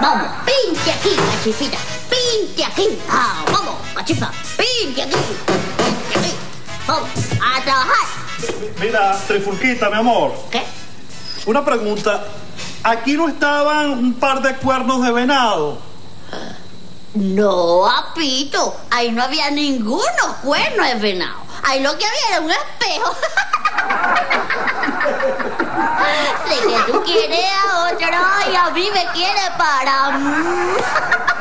Vamos, pinte aquí, cachifita. Pinte aquí. Ah, vamos, cachifa. Pinte aquí. Pinte aquí. Vamos, a trabajar. Mira, Trifulquita, mi amor. ¿Qué? Una pregunta. ¿Aquí no estaban un par de cuernos de venado? No, apito. Ahí no había ninguno cuerno de venado. Ahí lo que había era un espejo. Sé que tú quieres a otro y a mí me quiere para...